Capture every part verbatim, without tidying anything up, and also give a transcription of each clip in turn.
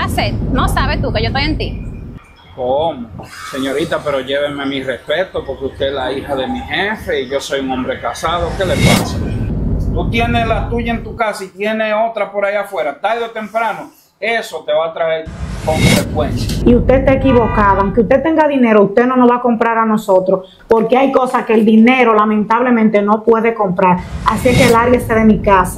hacer? ¿No sabes tú que yo estoy en ti? ¿Cómo? Señorita, pero lléveme mi respeto porque usted es la hija de mi jefe y yo soy un hombre casado. ¿Qué le pasa? Tú tienes la tuya en tu casa y tienes otra por ahí afuera. Tarde o temprano, eso te va a traer consecuencias. Y usted está equivocada. Aunque usted tenga dinero, usted no nos va a comprar a nosotros. Porque hay cosas que el dinero lamentablemente no puede comprar. Así que lárguese de mi casa.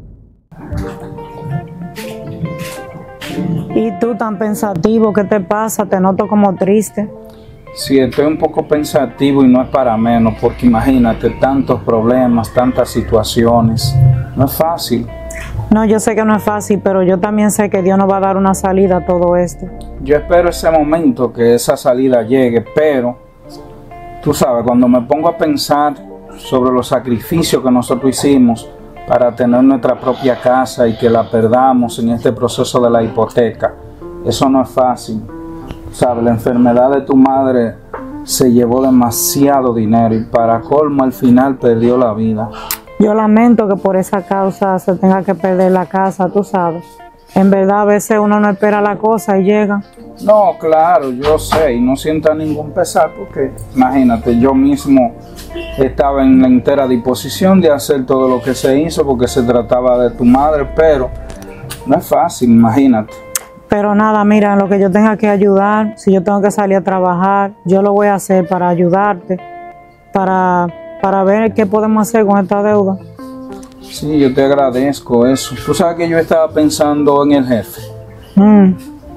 Y tú tan pensativo, ¿qué te pasa? Te noto como triste. Sí, estoy un poco pensativo y no es para menos, porque imagínate, tantos problemas, tantas situaciones. No es fácil. No, yo sé que no es fácil, pero yo también sé que Dios nos va a dar una salida a todo esto. Yo espero ese momento, que esa salida llegue, pero tú sabes, cuando me pongo a pensar sobre los sacrificios que nosotros hicimos para tener nuestra propia casa y que la perdamos en este proceso de la hipoteca, eso no es fácil. ¿Sabes? La enfermedad de tu madre se llevó demasiado dinero y para colmo al final perdió la vida. Yo lamento que por esa causa se tenga que perder la casa, tú sabes. En verdad a veces uno no espera la cosa y llega. No, claro, yo sé y no sienta ningún pesar porque imagínate, yo mismo estaba en la entera disposición de hacer todo lo que se hizo porque se trataba de tu madre, pero no es fácil, imagínate. Pero nada, mira, en lo que yo tenga que ayudar, si yo tengo que salir a trabajar, yo lo voy a hacer para ayudarte, para, para ver qué podemos hacer con esta deuda. Sí, yo te agradezco eso. Tú sabes que yo estaba pensando en el jefe. Mm.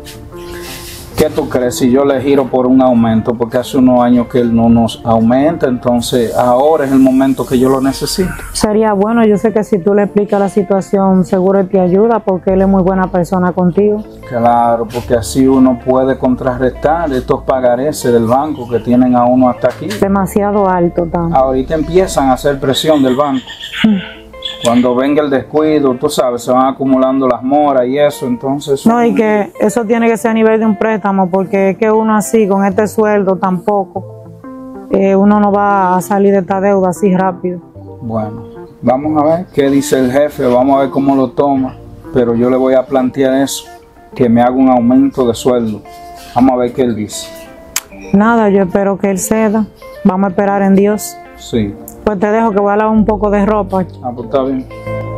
¿Qué tú crees si yo le giro por un aumento? Porque hace unos años que él no nos aumenta, entonces ahora es el momento que yo lo necesito. Sería bueno, yo sé que si tú le explicas la situación, seguro él te ayuda porque él es muy buena persona contigo. Claro, porque así uno puede contrarrestar estos pagareces del banco que tienen a uno hasta aquí. Demasiado alto, tan. Ahorita empiezan a hacer presión del banco. Mm. Cuando venga el descuido, tú sabes, se van acumulando las moras y eso, entonces... No, y que eso tiene que ser a nivel de un préstamo, porque es que uno así, con este sueldo tampoco, eh, uno no va a salir de esta deuda así rápido. Bueno, vamos a ver qué dice el jefe, vamos a ver cómo lo toma, pero yo le voy a plantear eso, que me haga un aumento de sueldo. Vamos a ver qué él dice. Nada, yo espero que él ceda, vamos a esperar en Dios. Sí. Pues te dejo que voy a lavar un poco de ropa. Ah, pues está bien.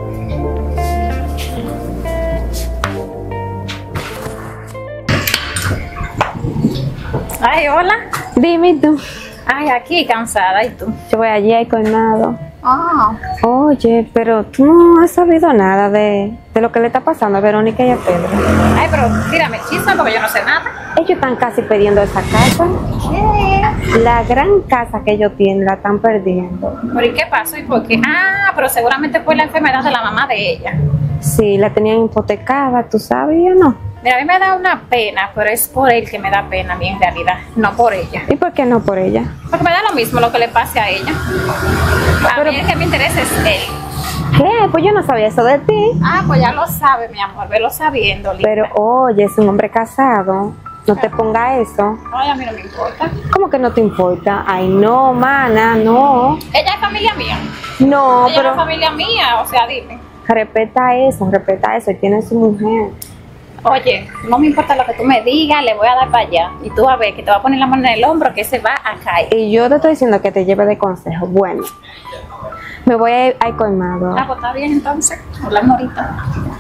Ay, hola. Dime tú. Ay, aquí cansada, ¿y tú? Yo voy allí al colmado. Ah. Oye, pero tú no has sabido nada de, de lo que le está pasando a Verónica y a Pedro. Ay, pero tírame chisme porque yo no sé nada. Ellos están casi perdiendo esa casa. ¿Qué? La gran casa que ellos tienen la están perdiendo. ¿Pero y qué pasó? ¿Y por qué? Ah, pero seguramente fue la enfermedad de la mamá de ella. Sí, la tenían hipotecada, ¿tú sabías o no? Mira, a mí me da una pena, pero es por él que me da pena a mí en realidad, no por ella. ¿Y por qué no por ella? Porque me da lo mismo lo que le pase a ella. A Pero- mí el que me interesa es él. ¿Qué? Pues yo no sabía eso de ti. Ah, pues ya lo sabe, mi amor, velo sabiendo, linda. Pero oye, es un hombre casado. No te ponga eso. Ay, a mí no me importa. ¿Cómo que no te importa? Ay, no, mana, no. Ella es familia mía. No, ella pero es familia mía, o sea, dime. respeta eso, respeta eso. Él tiene su mujer. Oye, no me importa lo que tú me digas, le voy a dar para allá. Y tú vas a ver que te va a poner la mano en el hombro, que se va a caer. Y yo te estoy diciendo que te lleve de consejo. Bueno, me voy a ir al colmado. Ah, pues está bien entonces. Hablamos ahorita.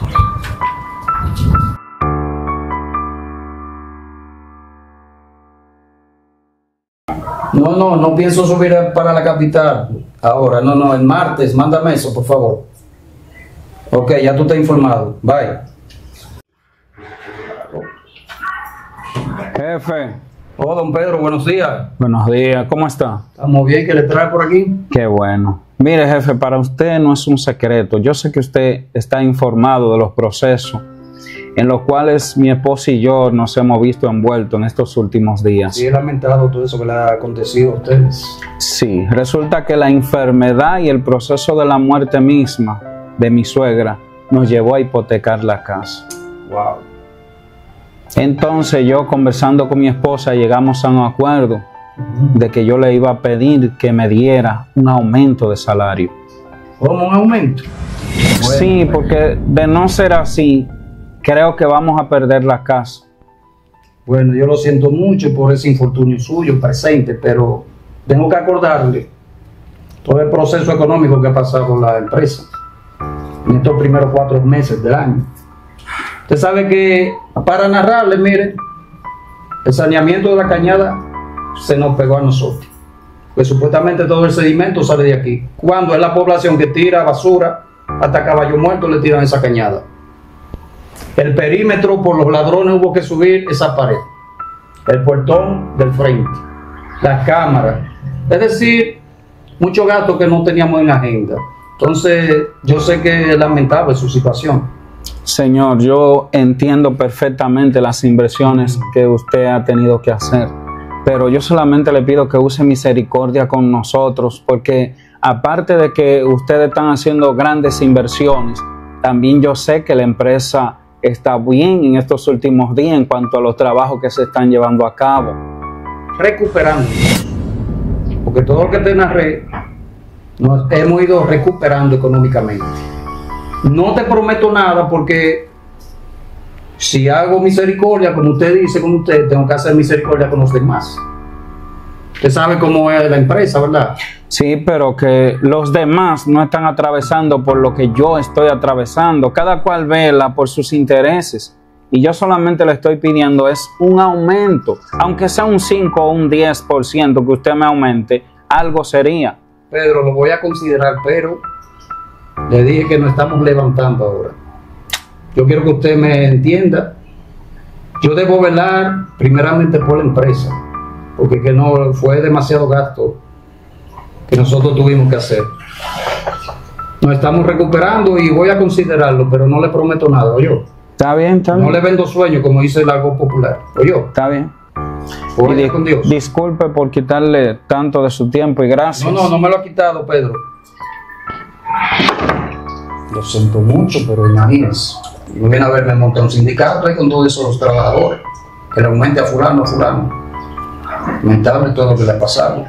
No, no, no pienso subir para la capital ahora. No, no, el martes, mándame eso, por favor. Ok, ya tú estás informado. Bye. Jefe. Oh, don Pedro, buenos días. Buenos días, ¿cómo está? ¿Estamos bien? ¿Qué le trae por aquí? Qué bueno. Mire, jefe, para usted no es un secreto. Yo sé que usted está informado de los procesos en los cuales mi esposa y yo nos hemos visto envueltos en estos últimos días. Sí, he lamentado todo eso que le ha acontecido a ustedes. Sí, resulta que la enfermedad y el proceso de la muerte misma de mi suegra nos llevó a hipotecar la casa. Wow. Entonces yo, conversando con mi esposa, llegamos a un acuerdo de que yo le iba a pedir que me diera un aumento de salario. ¿Cómo un aumento? Sí, porque de no ser así, creo que vamos a perder la casa. Bueno, yo lo siento mucho por ese infortunio suyo presente, pero tengo que acordarle todo el proceso económico que ha pasado la empresa en estos primeros cuatro meses del año. Usted sabe que, para narrarle, mire, el saneamiento de la cañada se nos pegó a nosotros. Pues supuestamente todo el sedimento sale de aquí. Cuando es la población que tira basura, hasta caballo muerto le tiran esa cañada. El perímetro por los ladrones hubo que subir esa pared, el portón del frente, las cámaras, es decir, muchos gastos que no teníamos en la agenda. Entonces yo sé que es lamentable su situación. Señor, yo entiendo perfectamente las inversiones que usted ha tenido que hacer, pero yo solamente le pido que use misericordia con nosotros, porque aparte de que ustedes están haciendo grandes inversiones, también yo sé que la empresa está bien en estos últimos días en cuanto a los trabajos que se están llevando a cabo. Recuperando, porque todo lo que te narré nos hemos ido recuperando económicamente. No te prometo nada, porque si hago misericordia, como usted dice, con usted, tengo que hacer misericordia con los demás. Usted sabe cómo es la empresa, ¿verdad? Sí, pero que los demás no están atravesando por lo que yo estoy atravesando. Cada cual vela por sus intereses. Y yo solamente le estoy pidiendo es un aumento. Aunque sea un cinco o un diez por ciento que usted me aumente, algo sería. Pedro, lo voy a considerar, pero le dije que nos estamos levantando ahora. Yo quiero que usted me entienda. Yo debo velar primeramente por la empresa, porque que no fue demasiado gasto que nosotros tuvimos que hacer. Nos estamos recuperando y voy a considerarlo, pero no le prometo nada, ¿oyó? Está bien, está bien. No le vendo sueños, como dice el argot popular, ¿oyó? Está bien. Oye, Di con Dios. Disculpe por quitarle tanto de su tiempo y gracias. No, no, no me lo ha quitado, Pedro. Lo siento mucho, pero imagínense. No viene a verme montar un sindicato ahí con todos esos trabajadores. Que le aumente a fulano, a fulano. Lamentable todo lo que le ha pasado.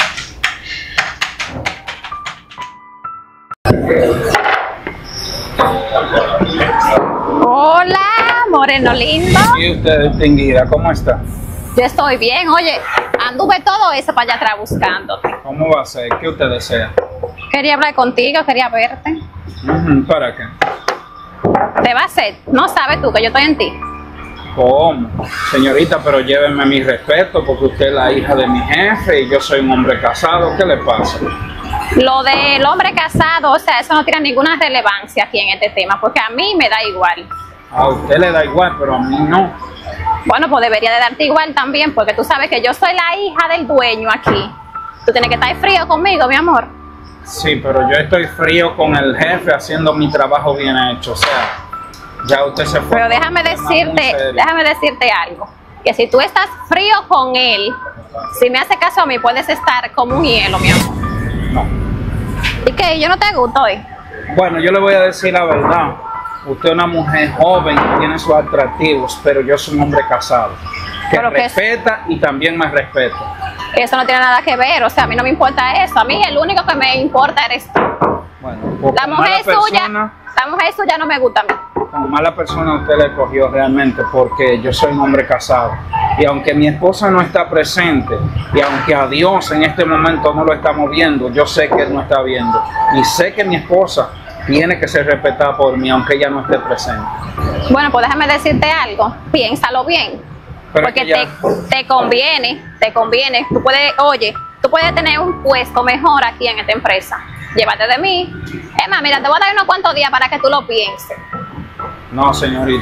Hola, moreno lindo. ¿Y usted, distinguida, cómo está? Yo estoy bien. Oye, anduve todo eso para allá atrás buscándote. ¿Cómo va a ser? ¿Qué usted desea? Quería hablar contigo, quería verte. Uh-huh. ¿Para qué? Te va a hacer. No sabes tú que yo estoy en ti. ¿Cómo? Señorita, pero llévenme mi respeto, porque usted es la hija de mi jefe y yo soy un hombre casado. ¿Qué le pasa? Lo del hombre casado, o sea, eso no tiene ninguna relevancia aquí en este tema, porque a mí me da igual. A usted le da igual, pero a mí no. Bueno, pues debería de darte igual también, porque tú sabes que yo soy la hija del dueño aquí. Tú tienes que estar frío conmigo, mi amor. Sí, pero yo estoy frío con el jefe haciendo mi trabajo bien hecho, o sea, ya usted se fue. Pero déjame decirte, déjame decirte algo, que si tú estás frío con él, si me hace caso a mí, puedes estar como un hielo, mi amor. No. ¿Y qué? ¿Yo no te gusto hoy? Bueno, yo le voy a decir la verdad. Usted es una mujer joven, tiene sus atractivos, pero yo soy un hombre casado, que Pero que respeta y también me respeto. Eso no tiene nada que ver, o sea, a mí no me importa eso. A mí el único que me importa eres tú. Bueno, por La como mujer mala suya, persona, la mujer suya no me gusta a mí. como mala persona usted le cogió realmente, porque yo soy un hombre casado. Y aunque mi esposa no está presente, y aunque a Dios en este momento no lo estamos viendo, yo sé que Él no está viendo. Y sé que mi esposa tiene que ser respetada por mí, aunque ella no esté presente. Bueno, pues déjame decirte algo, piénsalo bien. Pero Porque es que ya- te, te conviene, te conviene. Tú puedes, oye, tú puedes tener un puesto mejor aquí en esta empresa. Llévate de mí. Es más, mira, te voy a dar unos cuantos días para que tú lo pienses. No, señorita.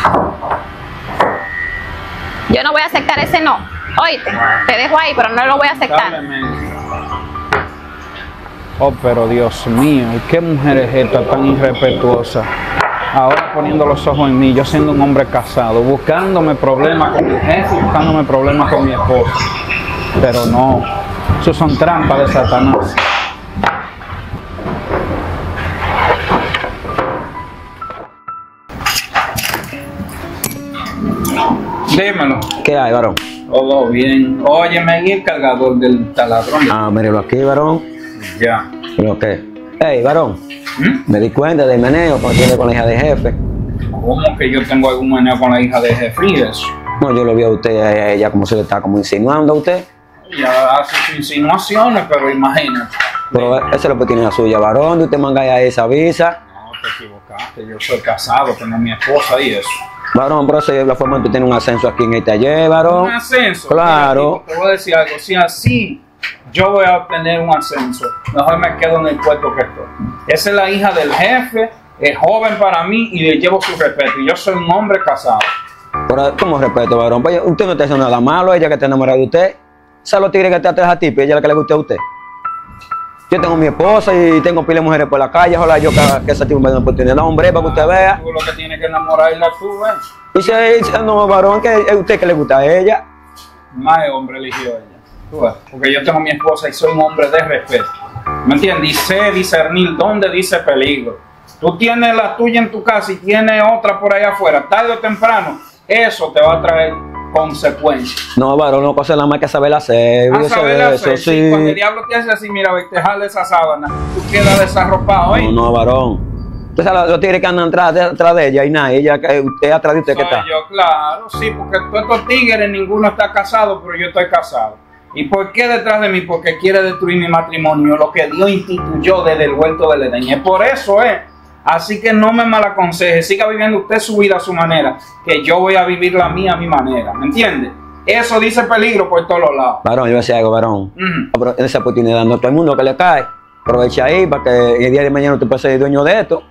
Yo no voy a aceptar ese no. Oíste, te dejo ahí, pero no lo voy a aceptar. Lamentablemente. Oh, pero Dios mío, ¿y qué mujer es esta tan irrespetuosa? Ahora poniendo los ojos en mí, yo siendo un hombre casado, buscándome problemas con mi jefe, buscándome problemas con mi esposa. Pero no, eso son trampas de Satanás. Dímelo. ¿Qué hay, varón? Todo bien. Óyeme, ¿y el cargador del taladrón? Ah, míralo aquí, varón. Ya. ¿Pero qué? Hey, varón, ¿Mm? me di cuenta del meneo cuando tiene con la hija de jefe. ¿Cómo que yo tengo algún meneo con la hija de jefe y eso? No, yo lo vi a usted, a ella como se le está como insinuando a usted. Ella hace sus insinuaciones, pero imagínate. Pero esa es la oportunidad suya, varón, de usted manga ya esa visa. No, te equivocaste, yo soy casado, tengo mi esposa y eso. Varón, pero esa es la forma en que tú tienes un ascenso aquí en el taller, varón. Un ascenso. Claro. Mira, te voy a decir algo, si así yo voy a obtener un ascenso, mejor me quedo en el puesto que estoy. Esa es la hija del jefe, es joven para mí y le llevo su respeto. Y yo soy un hombre casado. Pero, ¿cómo respeto, varón? Pues usted no está haciendo nada malo, ella que está enamorada de usted. ¿Sabe los tigres que te atrás a ti? Pues ella es la que le gusta a usted. Yo tengo mi esposa y tengo pila de mujeres por la calle. Ojalá yo que, que ese tipo me dé una oportunidad, hombre, para que usted vea. Tú lo que tienes que enamorarla tú, ¿eh? Y si dice, no, varón, que es usted que le gusta a ella. Más hombre eligió ella. Tú ves, porque yo tengo mi esposa y soy un hombre de respeto. ¿Me entiendes? Y sé discernir dónde dice peligro. Tú tienes la tuya en tu casa y tienes otra por allá afuera. Tarde o temprano, eso te va a traer consecuencias. No, varón, no cosa nada más que saber hacer. A saber hacer, eso, sí. sí. Cuando el diablo te hace así, mira, te jale esa sábana, tú quedas desarropado, ¿eh? No, no, varón. Usted sabe los tigres que andan atrás de, atrás de ella y nada, ella que usted atrás de usted que Soy está. yo, claro, sí, porque todos estos tigres, ninguno está casado, pero yo estoy casado. ¿Y por qué detrás de mí? Porque quiere destruir mi matrimonio, lo que Dios instituyó desde el huerto del Edén. Y es por eso, ¿eh? Así que no me malaconseje, siga viviendo usted su vida a su manera, que yo voy a vivir la mía a mi manera, ¿me entiende? Eso dice peligro por todos los lados. Varón, yo voy a decir algo, varón. Uh-huh. Pero en esa oportunidad, no todo el mundo que le cae. Aprovecha ahí para que el día de mañana usted pueda ser dueño de esto.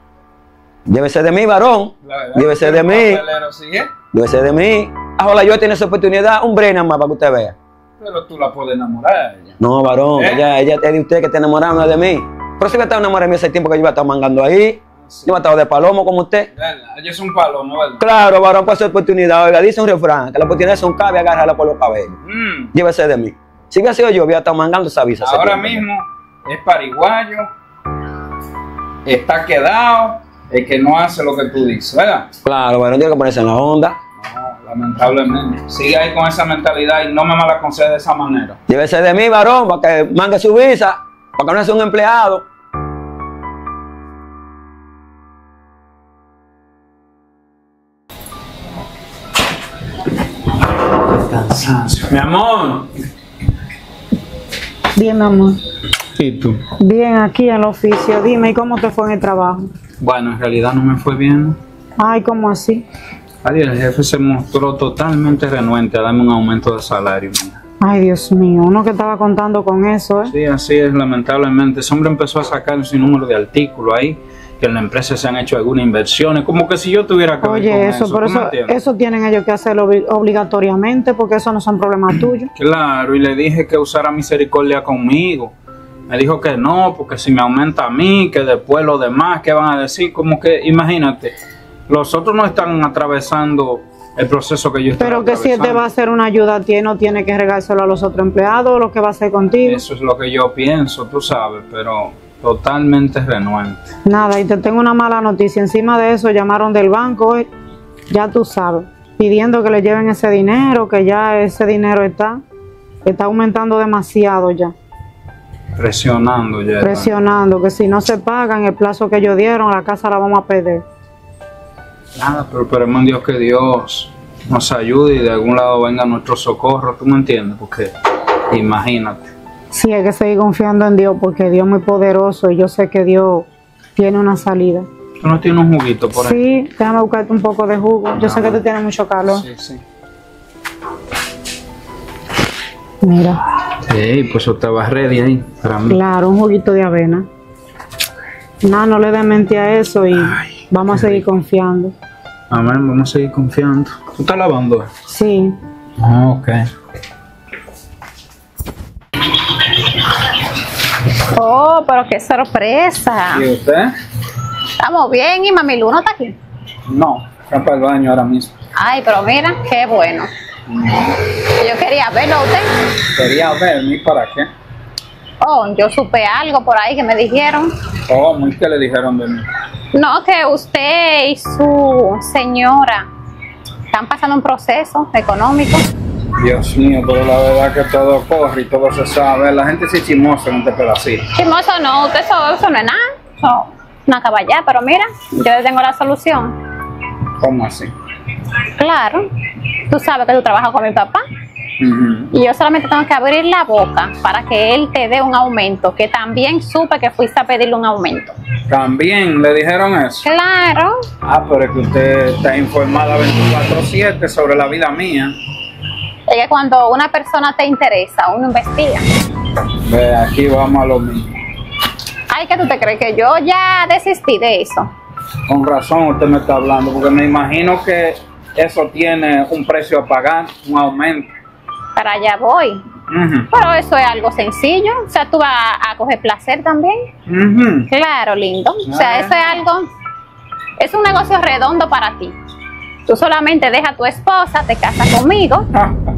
Llévese de mí, varón. Llévese de mí. ¿Sí, eh? Llévese de mí. Ahora yo tengo esa oportunidad, un break nada más para que usted vea. Pero tú la puedes enamorar a ella. No, varón, ¿Eh? ella, ella es de usted que está enamorando de mí. Pero si me estaba enamorando de mí ese tiempo que yo iba a estar mangando ahí. Sí. Yo iba a estar de palomo como usted. Ella es un palomo, ¿verdad? Claro, varón, para esa oportunidad. Oiga, dice un refrán, que la oportunidad es un cabe, agárrala por los cabellos. Mm. Llévese de mí. Si hubiera sido yo, hubiera estado mangando esa visa. ese Ahora tiempo. mismo es pariguayo, está quedado, el que no hace lo que tú dices, ¿verdad? Claro, varón, tiene que ponerse en la onda. No, lamentablemente. Sigue ahí con esa mentalidad y no me malaconseje de esa manera. Llévese de mí, varón, para que mangue su visa, para que no sea un empleado. Cansancio. Mi amor. Bien, amor. ¿Y tú? Bien, aquí en el oficio. Dime, ¿y cómo te fue en el trabajo? Bueno, en realidad no me fue bien. Ay, ¿cómo así? Ay, el jefe se mostró totalmente renuente a darme un aumento de salario. Mira. Ay, Dios mío, uno que estaba contando con eso, ¿eh? Sí, así es, lamentablemente. Ese hombre empezó a sacar un sinnúmero de artículos ahí, que en la empresa se han hecho algunas inversiones, como que si yo tuviera que ver Oye, con eso, eso. pero ¿tú me eso, entiendes? eso tienen ellos que hacerlo obli- obligatoriamente porque eso no son problemas tuyos. Claro, y le dije que usara misericordia conmigo. Me dijo que no, porque si me aumenta a mí, que después los demás, ¿qué van a decir? Como que, imagínate, los otros no están atravesando el proceso que yo estoy Pero que si él te va a hacer una ayuda a ti, no tiene que regárselo a los otros empleados, lo que va a hacer contigo. Eso es lo que yo pienso, tú sabes, pero totalmente renuente. Nada, y te tengo una mala noticia. Encima de eso llamaron del banco hoy, ya tú sabes, pidiendo que le lleven ese dinero, que ya ese dinero está, está aumentando demasiado ya. Presionando ya. Presionando, que si no se pagan el plazo que ellos dieron, la casa la vamos a perder. Nada, pero esperemos en Dios que Dios nos ayude y de algún lado venga nuestro socorro, ¿tú me entiendes? Porque imagínate. Sí, hay que seguir confiando en Dios porque Dios es muy poderoso y yo sé que Dios tiene una salida. ¿Tú no tienes un juguito por ahí? Sí, déjame buscarte un poco de jugo. Yo sé que tú tienes mucho calor. Sí, sí. Mira, Sí, pues eso te va ready ahí para mí. claro, un juguito de avena. Nada, no le des mente a eso y Ay, vamos a seguir confiando. Amén, vamos a seguir confiando. ¿Tú estás lavando? Sí, Ah, ok. Oh, pero qué sorpresa. ¿Y usted? Estamos bien y Mami Lu no está aquí. No, está para el baño ahora mismo. Ay, pero mira, qué bueno. Yo quería verlo a usted. Quería verme, ¿para qué? Oh, yo supe algo por ahí que me dijeron. Oh, muy que le dijeron de mí. No, que usted y su señora están pasando un proceso económico. Dios mío, pero la verdad que todo corre y todo se sabe. La gente sí chismosa en este pedacito. Chismoso no, usted eso, eso no es nada. Eso no acaba ya, pero mira, yo le tengo la solución. ¿Cómo así? Claro, tú sabes que tú trabajas con mi papá. Ujú. Y yo solamente tengo que abrir la boca para que él te dé un aumento, que también supe que fuiste a pedirle un aumento. También le dijeron eso. Claro. Ah, pero es que usted está informada veinticuatro siete sobre la vida mía. Es que cuando una persona te interesa, uno investiga. Ve, aquí vamos a lo mismo. Ay, ¿qué tú te crees? Que yo ya desistí de eso. Con razón usted me está hablando, porque me imagino que eso tiene un precio a pagar, un aumento. Para allá voy. Ujú. Pero eso es algo sencillo. O sea, tú vas a coger placer también. Ujú. Claro, lindo. O sea, Ah. eso es algo, es un negocio redondo para ti. Tú solamente dejas a tu esposa, te casas conmigo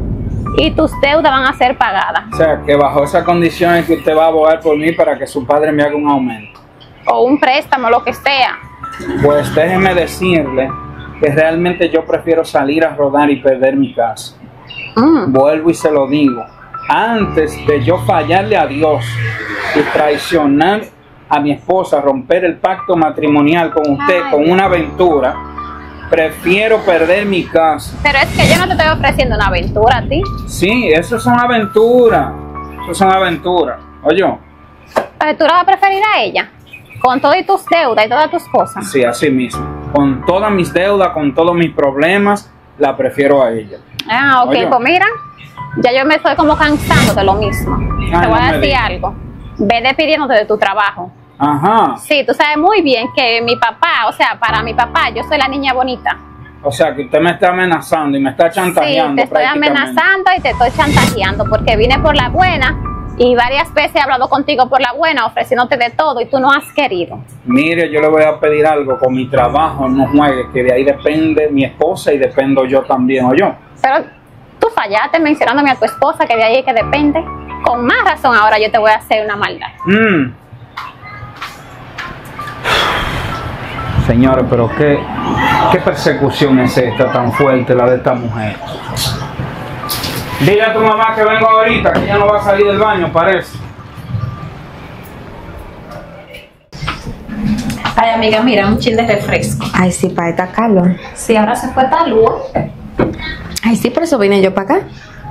y tus deudas van a ser pagadas. O sea, que bajo esa condición es que usted va a abogar por mí para que su padre me haga un aumento. O un préstamo, lo que sea. Pues déjeme decirle que realmente yo prefiero salir a rodar y perder mi casa. Mm. Vuelvo y se lo digo. Antes de yo fallarle a Dios y traicionar a mi esposa, romper el pacto matrimonial con usted, Ay. con una aventura, prefiero perder mi casa. Pero es que yo no te estoy ofreciendo una aventura a ti. Sí, eso son aventuras. Eso son aventuras. Oye, Entonces, ¿tú la vas a preferir a ella? Con todas tus deudas y todas tus cosas. sí, así mismo. Con todas mis deudas, con todos mis problemas, la prefiero a ella. Ah, ok, Oye. pues mira, ya yo me estoy como cansando de lo mismo. Ay, te voy no a me decir digas. algo. Ve despidiéndote de tu trabajo. Ajá. Sí, tú sabes muy bien que mi papá, o sea, para mi papá, yo soy la niña bonita. O sea, que usted me está amenazando y me está Sí, chantajeando. te estoy prácticamente. amenazando y te estoy chantajeando porque vine por la buena y varias veces he hablado contigo por la buena, ofreciéndote de todo y tú no has querido. Mire, yo le voy a pedir algo con mi trabajo, no juegue, que de ahí depende mi esposa y dependo yo también, ¿o yo? Pero tú fallaste mencionándome a tu esposa, que de ahí es que depende. Con más razón ahora yo te voy a hacer una maldad. Mm. Señores, pero qué, qué persecución es esta tan fuerte, la de esta mujer. Dile a tu mamá que vengo ahorita, que ya no va a salir del baño, parece. Ay, amiga, mira, un chin de refresco. Ay, sí, para esta calor. Sí, ahora se fue tal luz. Ay, sí, por eso vine yo para acá.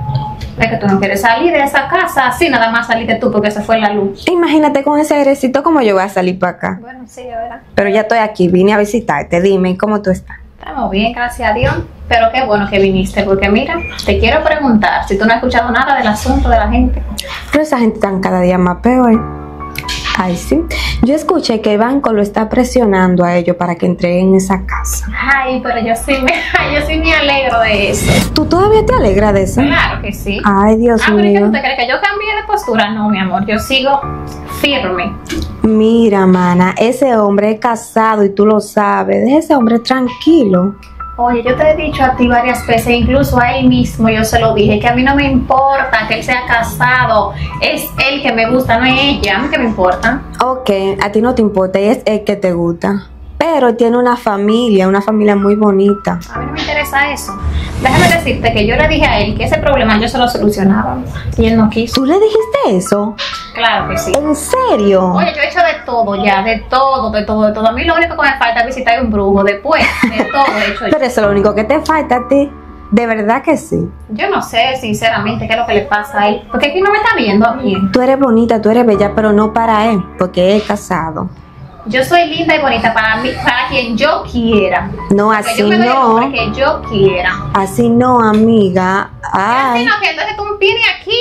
Es que tú no quieres salir de esa casa, así nada más saliste tú porque se fue la luz. Imagínate con ese airecito como yo voy a salir para acá. Bueno, sí, de verdad. Pero ya estoy aquí, vine a visitarte. Dime, ¿cómo tú estás? Estamos bien, gracias a Dios. Pero qué bueno que viniste, porque mira, te quiero preguntar si tú no has escuchado nada del asunto de la gente. Pero esa gente está cada día más peor. Ay, sí. Yo escuché que el banco lo está presionando a ellos para que entreguen esa casa. Ay, pero yo sí me, yo sí me alegro de eso. ¿Tú todavía te alegras de eso? Claro que sí. Ay, Dios Ah, pero ¿y qué mío. tú te crees? ¿Que yo cambié de postura? No, mi amor, yo sigo firme. Mira, mana, ese hombre es casado y tú lo sabes. Deja ese hombre tranquilo. Oye, yo te he dicho a ti varias veces, incluso a él mismo yo se lo dije, que a mí no me importa que él sea casado, es él que me gusta, no es ella, a mí que me importa. Ok, a ti no te importa, y es el que te gusta. Pero tiene una familia, una familia muy bonita. A mí no me interesa eso. Déjame decirte que yo le dije a él que ese problema yo se lo solucionaba y él no quiso. ¿Tú le dijiste eso? Claro que sí. ¿En serio? Oye, yo he hecho de todo ya, de todo, de todo, de todo. A mí lo único que me falta es visitar un brujo. Después, de todo he hecho yo. Pero eso es lo único que te falta a ti. De verdad que sí. Yo no sé, sinceramente, qué es lo que le pasa a él. Porque aquí no me está viendo a mí. Tú eres bonita, tú eres bella, pero no para él, porque él es casado. Yo soy linda y bonita para mí, para quien yo quiera. No, Porque así yo me doy el no. hombre que yo quiera. Así no, amiga. Así Ay, no, que entonces tú vienes aquí,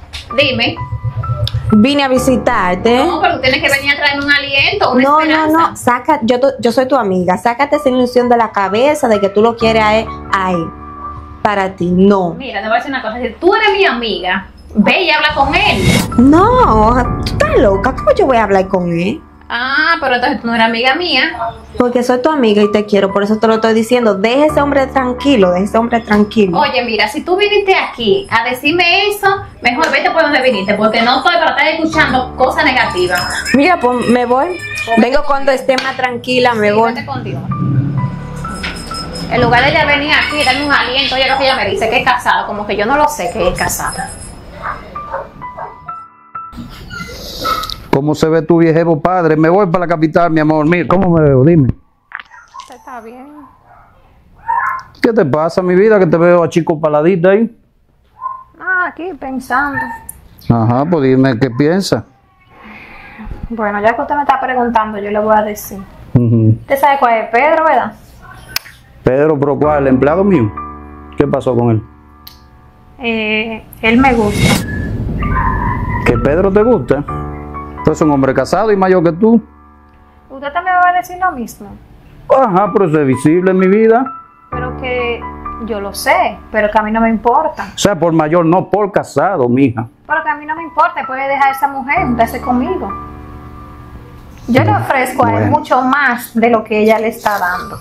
dime. vine a visitarte. No, pero tú tienes que venir a traerme un aliento, una No, no, esperanza. no, saca, yo, to- yo soy tu amiga, sácate esa ilusión de la cabeza de que tú lo quieres a él, a él. Para ti, no. Mira, te voy a decir una cosa, si tú eres mi amiga, ve y habla con él. No, tú estás loca, ¿cómo yo voy a hablar con él? Ah, pero entonces tú no eres amiga mía. Porque soy tu amiga y te quiero, por eso te lo estoy diciendo. Deja ese hombre tranquilo, deja ese hombre tranquilo. Oye, mira, si tú viniste aquí a decirme eso, mejor vete por donde viniste, porque no estoy para estar escuchando cosas negativas. Mira, pues me voy. Vengo cuando esté más tranquila, me Sí, voy. vete contigo. En lugar de ella venir aquí y darme un aliento, oye, lo que ella me dice, que es casado, como que yo no lo sé que es casado. ¿Cómo se ve tu viejo padre? Me voy para la capital, mi amor. Mira, ¿cómo me veo? Dime. Está bien. ¿Qué te pasa, mi vida? Que te veo a chico paladita ahí. Ah, aquí pensando. Ajá, pues dime qué piensas. Bueno, ya que usted me está preguntando, yo le voy a decir. Ujú. Usted sabe cuál es Pedro, ¿verdad? Pedro, ¿pero cuál? ¿El empleado mío? ¿Qué pasó con él? Eh, él me gusta. ¿Que Pedro te gusta? Tú eres un hombre casado y mayor que tú. Usted también me va a decir lo mismo. Ajá, pero eso es visible en mi vida. Pero que yo lo sé, pero que a mí no me importa. O sea, por mayor, no por casado, mija. Pero que a mí no me importa, puede dejar a esa mujer juntarse conmigo. Yo le ofrezco a él Bueno. mucho más de lo que ella le está dando.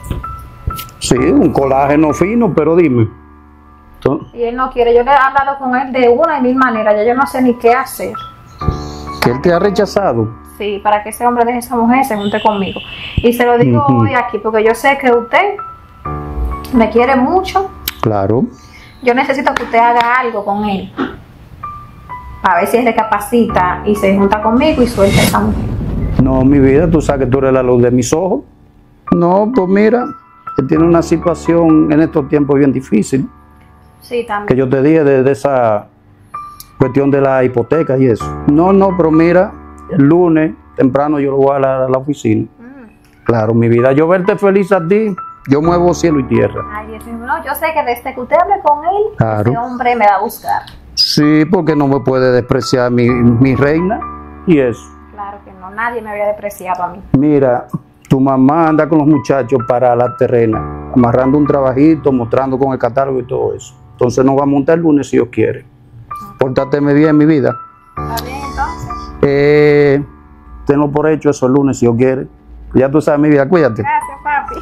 Sí, un colágeno fino, pero dime. Tú- Y él no quiere. Yo le he hablado con él de una y mil maneras. Ya yo no sé ni qué hacer. Que él te ha rechazado. Sí, para que ese hombre deje a esa mujer y se junte conmigo. Y se lo digo Ujú. hoy aquí porque yo sé que usted me quiere mucho. Claro. Yo necesito que usted haga algo con él. Para ver si él recapacita y se junta conmigo y suelta a esa mujer. No, mi vida, tú sabes que tú eres la luz de mis ojos. No, pues mira, él tiene una situación en estos tiempos bien difícil. Sí, también. Que yo te dije de, de esa cuestión de la hipoteca y eso. No, no, pero mira, el lunes temprano yo lo voy a la, a la oficina. Mm. Claro, mi vida, yo verte feliz a ti, yo muevo cielo y tierra. Ay, Dios mío, no, yo sé que desde que usted hable con él, Claro. ese hombre me va a buscar. Sí, porque no me puede despreciar mi, mi reina y eso. Claro que no, nadie me había despreciado a mí. Mira, tu mamá anda con los muchachos para la terrena, amarrando un trabajito, mostrando con el catálogo y todo eso. Entonces nos vamos a montar el lunes si Dios quiere. Pórtateme bien, mi vida. ¿Está bien entonces? Eh, tengo por hecho eso el lunes si Dios quiere. Ya tú sabes, mi vida, cuídate. Gracias, papi.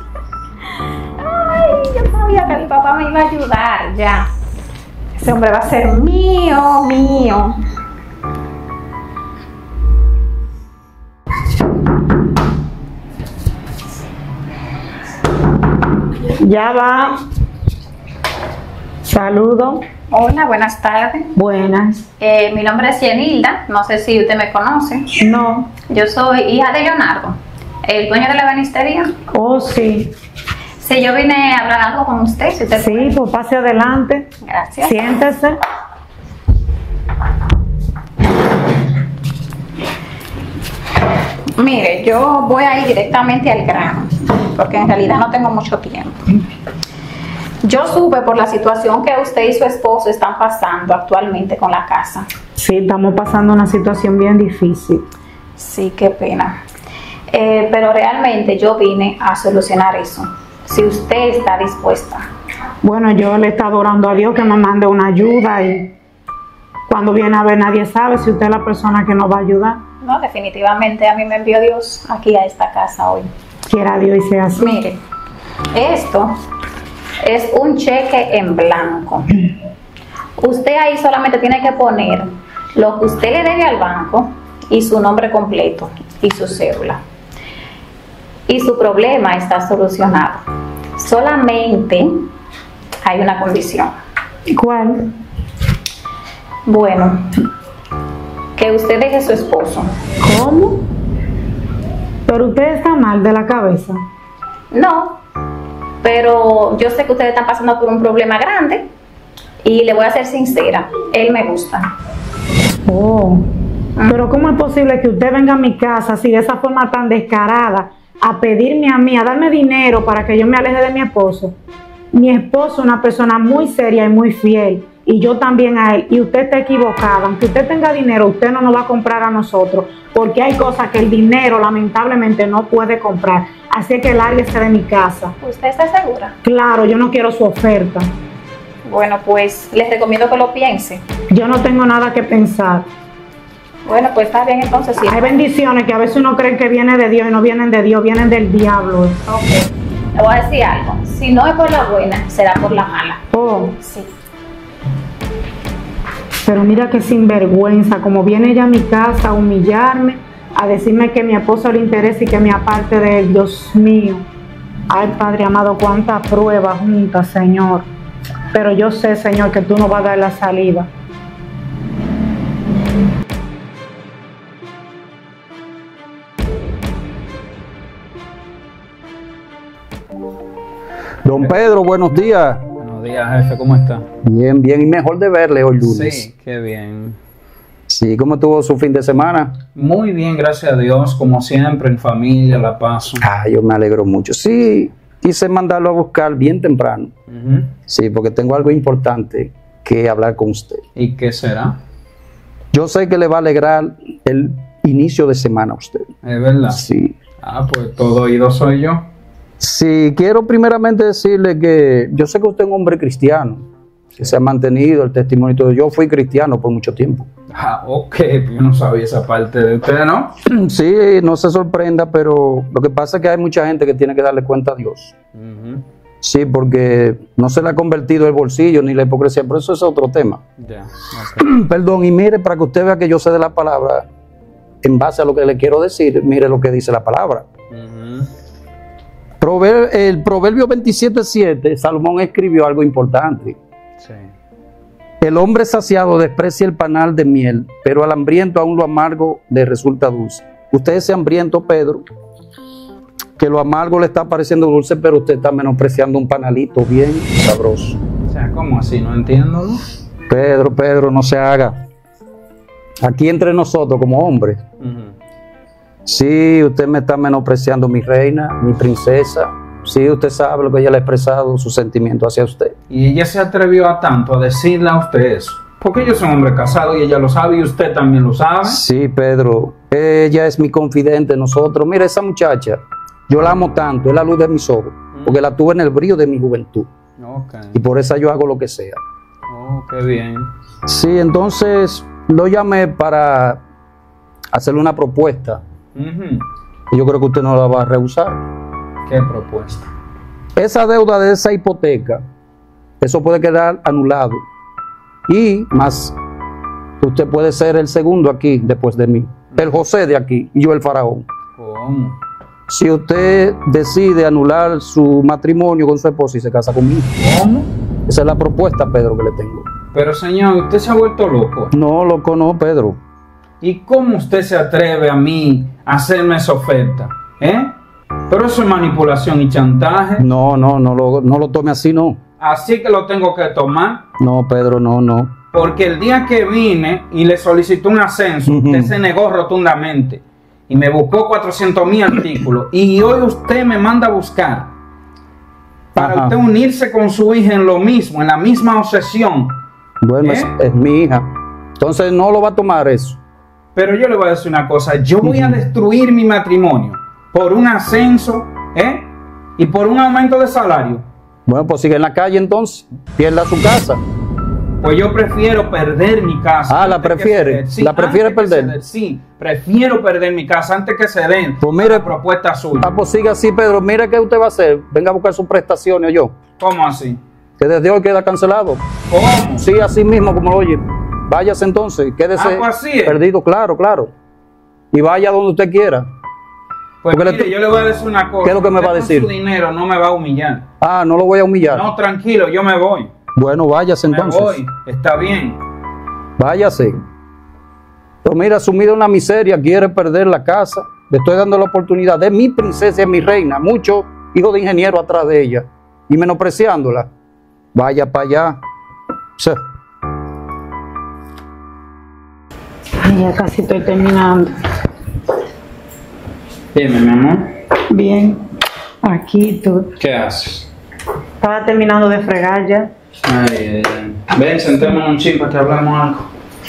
Ay, yo sabía que mi papá me iba a ayudar ya. Ese hombre va a ser mío, mío. Ya va. Saludo. Hola, buenas tardes. Buenas. Eh, mi nombre es Yenilda, no sé si usted me conoce. No. Yo soy hija de Leonardo, el dueño de la ebanistería. Oh, sí. Sí, yo vine a hablar algo con usted, si usted Sí, puede. pues pase adelante. Gracias. Siéntese. Mire, yo voy a ir directamente al grano, porque en realidad no tengo mucho tiempo. Yo supe por la situación que usted y su esposo están pasando actualmente con la casa. Sí, estamos pasando una situación bien difícil. Sí, qué pena. Eh, pero realmente yo vine a solucionar eso, si usted está dispuesta. Bueno, yo le he estado orando a Dios que me mande una ayuda y cuando viene a ver nadie sabe si usted es la persona que nos va a ayudar. No, definitivamente a mí me envió Dios aquí a esta casa hoy. Quiera Dios y sea así. Mire, esto es un cheque en blanco. Usted ahí solamente tiene que poner lo que usted le debe al banco y su nombre completo y su cédula. Y su problema está solucionado. Solamente hay una condición. ¿Cuál? Bueno, que usted deje a su esposo. ¿Cómo? Pero usted está mal de la cabeza. No, pero yo sé que ustedes están pasando por un problema grande y le voy a ser sincera, él me gusta. Oh. Pero ¿cómo es posible que usted venga a mi casa así de esa forma tan descarada a pedirme a mí, a darme dinero para que yo me aleje de mi esposo? Mi esposo es una persona muy seria y muy fiel, y yo también a él, y usted está equivocado. Aunque usted tenga dinero, usted no nos va a comprar a nosotros, porque hay cosas que el dinero lamentablemente no puede comprar. Así que lárguese de mi casa. ¿Usted está segura? Claro, yo no quiero su oferta. Bueno, pues les recomiendo que lo piense. Yo no tengo nada que pensar. Bueno, pues está bien entonces, sí. Hay bendiciones que a veces uno cree que vienen de Dios y no vienen de Dios, vienen del diablo. Ok, le voy a decir algo. Si no es por la buena, será por la mala. Oh, Sí. pero mira que sinvergüenza, como viene ella a mi casa a humillarme, a decirme que mi esposo le interesa y que me aparte de él. Dios mío. Ay, Padre amado, cuánta prueba juntas, Señor. Pero yo sé, Señor, que tú nos vas a dar la salida. Don Pedro, buenos días. Buenos días, jefe, ¿cómo está? Bien, bien, y mejor de verle hoy lunes. Sí, qué bien. Sí, ¿cómo estuvo su fin de semana? Muy bien, gracias a Dios, como siempre, en familia, la paso. Ah, yo me alegro mucho. Sí, quise mandarlo a buscar bien temprano. Ujú. Sí, porque tengo algo importante que hablar con usted. ¿Y qué será? Yo sé que le va a alegrar el inicio de semana a usted. ¿Es verdad? Sí. Ah, pues todo oído soy yo. Sí, quiero primeramente decirle que yo sé que usted es un hombre cristiano, que se ha mantenido el testimonio y todo. Yo fui cristiano por mucho tiempo. Ah, ok, yo no sabía esa parte de usted, ¿no? Sí, no se sorprenda, pero lo que pasa es que hay mucha gente que tiene que darle cuenta a Dios. Ujú. Sí, porque no se le ha convertido el bolsillo ni la hipocresía, pero eso es otro tema. Ya, ok. Perdón, y mire, para que usted vea que yo sé de la palabra, en base a lo que le quiero decir, mire lo que dice la palabra. Ujú. Prover- el Proverbio veintisiete siete, Salomón escribió algo importante. Sí. El hombre saciado desprecia el panal de miel, pero al hambriento aún lo amargo le resulta dulce. Usted es hambriento, Pedro, que lo amargo le está pareciendo dulce, pero usted está menospreciando un panalito bien sabroso. O sea, ¿cómo así? No entiendo, ¿no? Pedro, Pedro, no se haga. Aquí entre nosotros como hombres, Ujú. sí, usted me está menospreciando, mi reina, mi princesa. Sí, usted sabe lo que ella le ha expresado, su sentimiento hacia usted. Y ella se atrevió a tanto a decirle a usted eso. Porque yo soy un hombre casado y ella lo sabe y usted también lo sabe. Sí, Pedro, ella es mi confidente, nosotros. Mira, esa muchacha, yo la amo tanto, es la luz de mis ojos, porque la tuve en el brillo de mi juventud. Ok. Y por eso yo hago lo que sea. Oh, qué bien. Sí, entonces lo llamé para hacerle una propuesta. Ujú. Y yo creo que usted no la va a rehusar. ¿Qué propuesta? Esa deuda de esa hipoteca, eso puede quedar anulado. Y más, usted puede ser el segundo aquí después de mí. El José de aquí y yo el faraón. ¿Cómo? Si usted decide anular su matrimonio con su esposa y se casa conmigo. ¿Cómo? Esa es la propuesta, Pedro, que le tengo. Pero señor, usted se ha vuelto loco. No, loco, no, Pedro. ¿Y cómo usted se atreve a mí a hacerme esa oferta? ¿Eh? Pero eso es manipulación y chantaje. No, no, no lo, no lo tome así, no. Así que lo tengo que tomar. No, Pedro, no, no. Porque el día que vine y le solicité un ascenso, Ujú. usted se negó rotundamente. Y me buscó cuatrocientos mil artículos. Y hoy usted me manda a buscar para Ajá. usted unirse con su hija en lo mismo, en la misma obsesión. Bueno, es, ¿Eh? es mi hija. Entonces no lo va a tomar eso. Pero yo le voy a decir una cosa, yo voy a Ujú. destruir mi matrimonio por un ascenso, ¿eh? Y por un aumento de salario. Bueno, pues sigue en la calle entonces. Pierda su casa. Pues yo prefiero perder mi casa. Ah, ¿la antes que prefiere? ceder. Sí, ¿La prefiere antes que perder? ceder. Sí, prefiero perder mi casa antes que se den Pues mire- la propuesta suya. Ah, pues siga así, Pedro. Mire qué usted va a hacer. Venga a buscar sus prestaciones o yo. ¿Cómo así? Que desde hoy queda cancelado. ¿Cómo? Sí, así mismo como lo oye. Váyase entonces. Quédese Ah, pues así es. perdido, claro, claro. Y vaya donde usted quiera. Pues Porque mire, le- yo le voy a decir una cosa. ¿Qué es lo que me Usted va a con decir? Su dinero no me va a humillar. Ah, no lo voy a humillar. No, tranquilo, yo me voy. Bueno, váyase Me entonces. voy, está bien. Váyase. Pero mira, sumido en la miseria, quiere perder la casa. Le estoy dando la oportunidad. Es mi princesa, es mi reina. Muchos hijos de ingeniero atrás de ella. Y menospreciándola. Vaya para allá. Sí. Ay, ya casi estoy terminando. Dime, mi amor, Bien. Aquí tú. ¿qué haces? Estaba terminando de fregar ya. Ay, ay, ay. Ven, sentémonos un chin para que hablamos algo.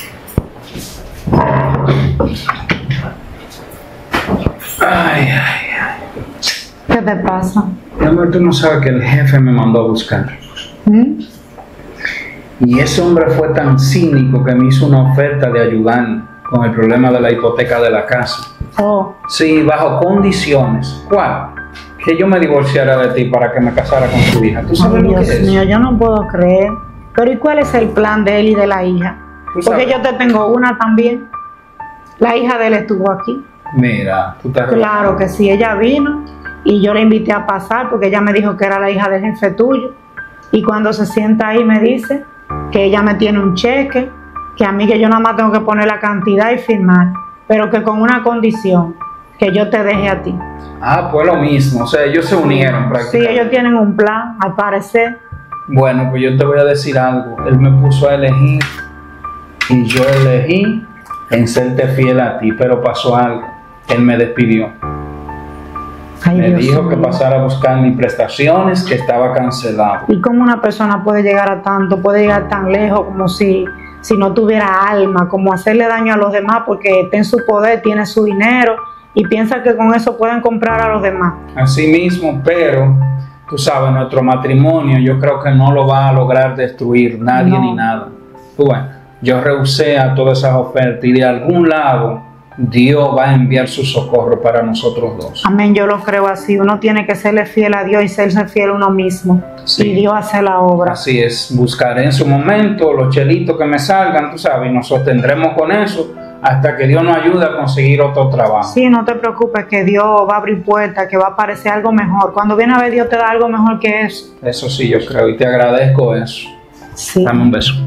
Ay, ay, ay. ¿Qué te pasa? Mi amor, tú no sabes que el jefe me mandó a buscar. ¿Mm? Y ese hombre fue tan cínico que me hizo una oferta de ayudarme con el problema de la hipoteca de la casa. Oh, Sí, bajo condiciones. ¿Cuál? Que yo me divorciara de ti para que me casara con tu hija. ¿Tú sabes ay, lo que Dios es? mío, yo no puedo creer. Pero ¿y cuál es el plan de él y de la hija? Tú Porque sabes. yo te tengo una también. La hija de él estuvo aquí. Mira, tú estás... Claro que sí, ella vino y yo la invité a pasar porque ella me dijo que era la hija del jefe tuyo. Y cuando se sienta ahí me dice que ella me tiene un cheque, que a mí que yo nada más tengo que poner la cantidad y firmar, pero que con una condición, que yo te deje a ti. Ah, pues lo mismo, o sea, ellos se unieron Sí, prácticamente. ellos tienen un plan, al parecer. Bueno, pues yo te voy a decir algo. Él me puso a elegir y yo elegí en serte fiel a ti, pero pasó algo. Él me despidió. Ay, Me Dios dijo que mío. pasara a buscar mis prestaciones, que estaba cancelado. ¿Y cómo una persona puede llegar a tanto, puede llegar tan lejos como si, si no tuviera alma, como hacerle daño a los demás porque está en su poder, tiene su dinero y piensa que con eso pueden comprar a los demás? Así mismo, pero tú sabes, nuestro matrimonio yo creo que no lo va a lograr destruir nadie No. ni nada. Bueno, yo rehusé a todas esas ofertas y de algún lado Dios va a enviar su socorro para nosotros dos. Amén, yo lo creo así. Uno tiene que serle fiel a Dios y serse fiel a uno mismo. Sí. Y Dios hace la obra. Así es, buscaré en su momento los chelitos que me salgan, tú sabes, y nos sostendremos con eso hasta que Dios nos ayude a conseguir otro trabajo. Sí, no te preocupes que Dios va a abrir puertas, que va a aparecer algo mejor. Cuando viene a ver, Dios te da algo mejor que eso. Eso sí, yo creo, y te agradezco eso. Sí. Dame un beso.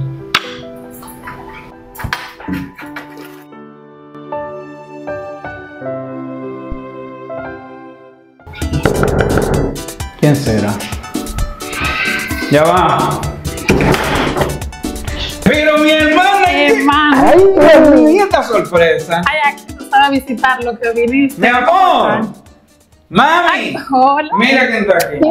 ¿Quién será? Ya va. Pero mi hermana. Hermano. Ay, Dios mío, ¿y esta sorpresa? Ay, aquí tú sabes visitar lo que viniste. Mi amor. Mami. Hola. Mira quién está aquí.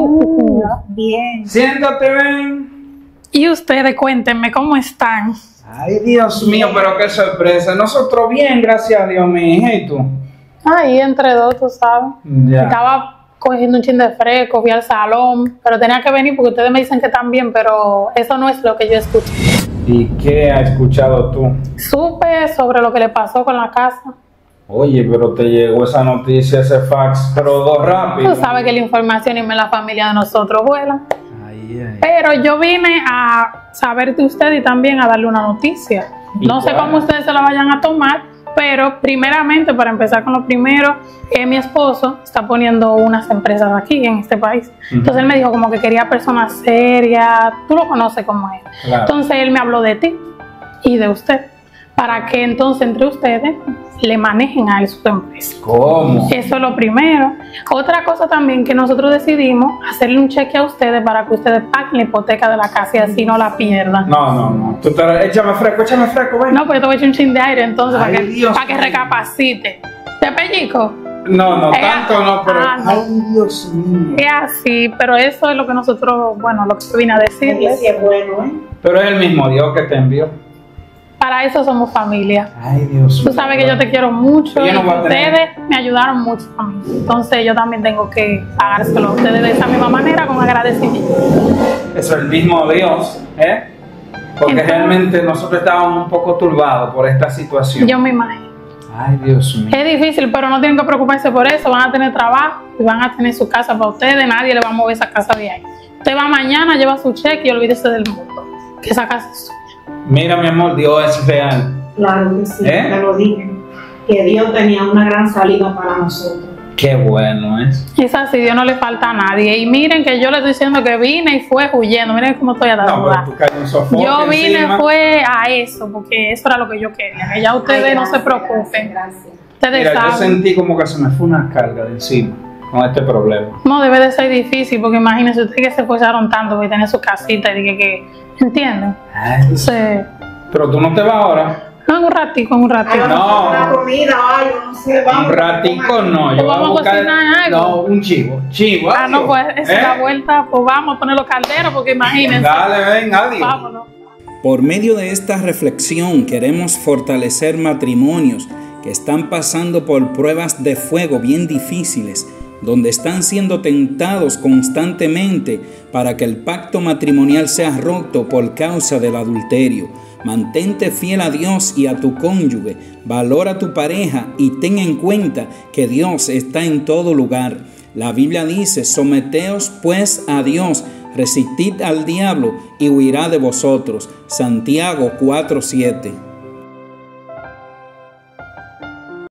Bien. Siéntate, ven. Y ustedes, cuéntenme, ¿cómo están? Ay, Dios mío, pero qué sorpresa. Nosotros bien, gracias a Dios, mi hija. ¿Y tú? Ahí entre dos, tú sabes. Ya. Estaba cogiendo un chin de fresco, fui al salón, pero tenía que venir porque ustedes me dicen que están bien, pero eso no es lo que yo escuché. ¿Y qué has escuchado tú? Supe sobre lo que le pasó con la casa. Oye, pero te llegó esa noticia, ese fax, pero dos rápido. Tú sabes que la información y la familia de nosotros vuela. Ay, ay. Pero yo vine a saber de usted y también a darle una noticia. ¿Y No sé cuál? cómo ustedes se la vayan a tomar, pero primeramente, para empezar con lo primero, eh, mi esposo está poniendo unas empresas aquí en este país. Entonces él me dijo como que quería personas serias, tú lo conoces como él. Claro. Entonces él me habló de ti y de usted, para que entonces entre ustedes le manejen a él su empresa. ¿Cómo? Eso es lo primero. Otra cosa también que nosotros decidimos hacerle un cheque a ustedes para que ustedes paguen la hipoteca de la casa y así no la pierdan. No, no, no. Tú te... Échame fresco, échame fresco, ven. No, pues yo te voy a echar un chin de aire entonces Ay, para que, Dios para que mío. recapacite. ¿Te pellico? No, no, Eh, tanto no, pero. ah, no. Ay, Dios mío. Es así, pero eso es lo que nosotros, bueno, lo que yo vine a decirles. es bueno, ¿eh? Pero es el mismo Dios que te envió. Para eso somos familia. Ay, Dios mío. Tú sabes que yo te quiero mucho Yo y no voy a tener- ustedes me ayudaron mucho a mí. Entonces yo también tengo que pagárselo a ustedes de esa misma manera con agradecimiento. Eso es el mismo Dios, ¿eh? Porque Entonces- realmente nosotros estábamos un poco turbados por esta situación. Yo me imagino. Ay, Dios mío. Es difícil, pero no tienen que preocuparse por eso. Van a tener trabajo y van a tener su casa para ustedes. Nadie le va a mover esa casa de ahí. Usted va mañana, lleva su cheque y olvídese del mundo. Que esa casa es suya. Mira, mi amor, Dios es real. Claro que sí, ¿Eh? te lo dije. Que Dios tenía una gran salida para nosotros. Qué bueno, ¿eh? Es así, Dios no le falta a nadie. Y miren que yo le estoy diciendo que vine y fue huyendo. Miren cómo estoy No, pero atada. tú caes en un sofoque Yo vine encima. fue a eso, porque eso era lo que yo quería. Que ya ustedes no se preocupen. Ustedes Mira, yo saben. sentí como que se me fue una carga de encima con este problema. No debe de ser difícil, porque imagínense ustedes que se esforzaron tanto por tener su casita y que, que ¿entienden? Ay, Entonces, pero tú no te vas ahora. no, en un ratico, en un ratico. No. Una comida o algo, no sé, vamos. Un ratico no, yo Pues voy a vamos a buscar. cocinar algo. No, un chivo. Chivo. Ah, no, adiós. pues esa es ¿Eh? la vuelta, pues vamos a poner los calderos, porque imagínense. Dale, ven, adiós. Vámonos. Por medio de esta reflexión queremos fortalecer matrimonios que están pasando por pruebas de fuego bien difíciles, donde están siendo tentados constantemente para que el pacto matrimonial sea roto por causa del adulterio. Mantente fiel a Dios y a tu cónyuge, valora a tu pareja y ten en cuenta que Dios está en todo lugar. La Biblia dice: someteos pues a Dios, resistid al diablo y huirá de vosotros. Santiago cuatro siete.